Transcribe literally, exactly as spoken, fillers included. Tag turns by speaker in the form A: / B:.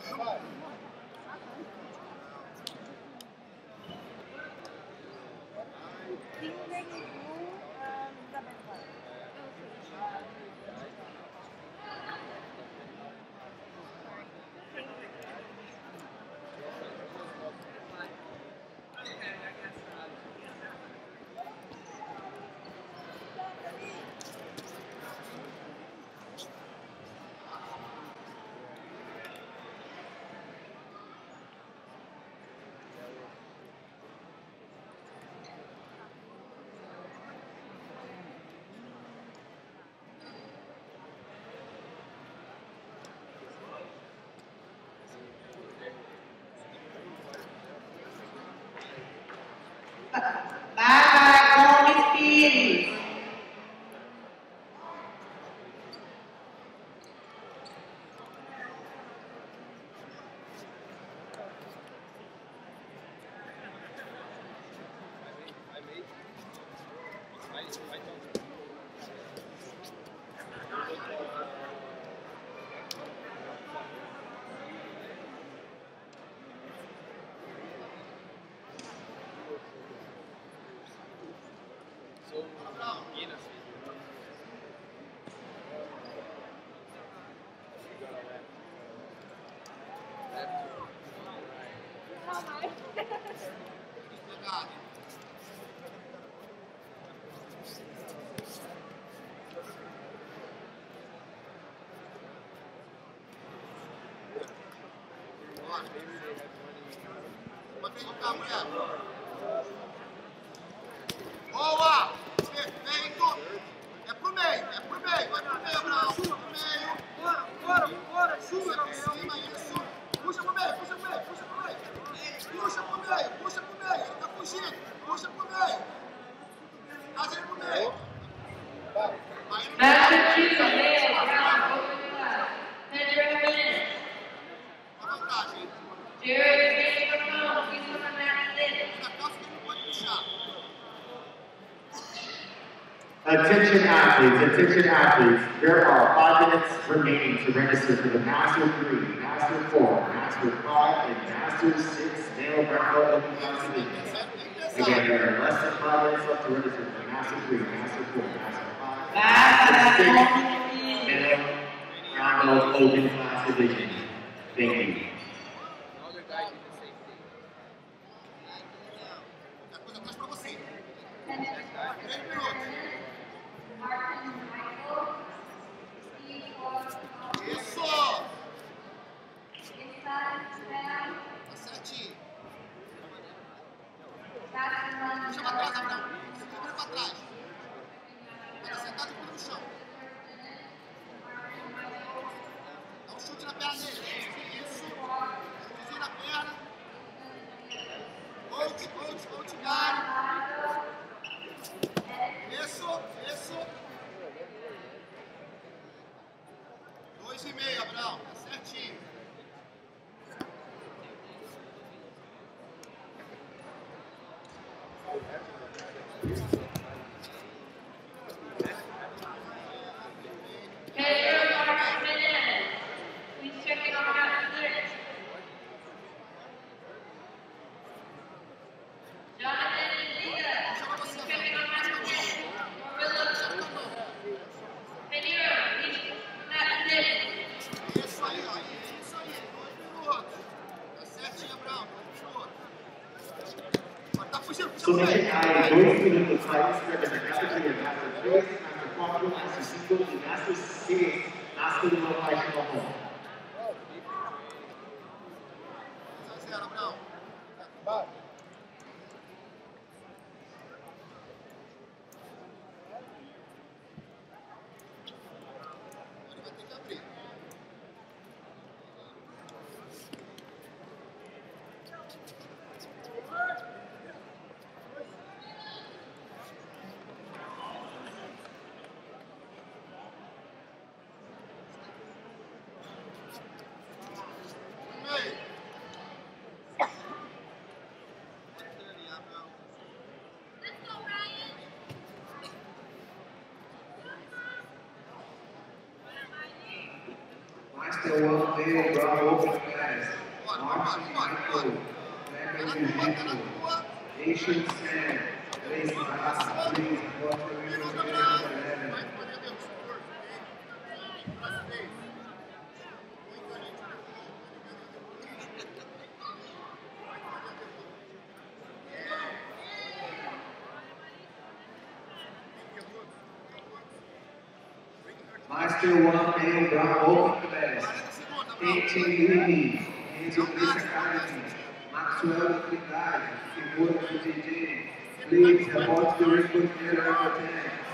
A: Boa! Perfeito! É pro meio, é pro meio, vai pro meio, Abraão, pro meio. Bora, bora, bora, chuva, cima, isso. Puxa pro meio, puxa pro meio, puxa pro meio. Puxa pro meio, puxa pro meio, ele tá fugindo. Puxa pro meio. Traz ele pro meio. Vai no meio. À vontade, hein?
B: Attention athletes, attention athletes, there are five minutes remaining to register for the Master three, Master four, Master five, and Master six male grapple open class divisions. Again, there are less than five minutes left to register for the Master three, Master four, Master five, Master six male grapple open class divisions. Thank you.
A: Puxa pra trás, Abraão. Segura pra trás. Vai sentar de pé no chão. Dá um chute na perna dele. Isso. Chutezinho na perna. Coach, coach, coach, cara. Isso, isso. Dois e meio, Abraão. Tá certinho.
B: Submission time, dois minutos para inscrever na categoria Master três, Master quatro, Master cinco e Master seis, Master do meu pai de marrom.
A: zero, Abraão. Vai. Ele vai ter que abrir.
B: Master one male ground open class. Martin Michael, Mega Jiu-Jitsu, Asian Sam, Grace Mara, please, Water River eleven. Master one male brown open class, eighteen Lily, Angel Police Academy, Maxwell Trindade, figura do D J, please report the recruit number ten.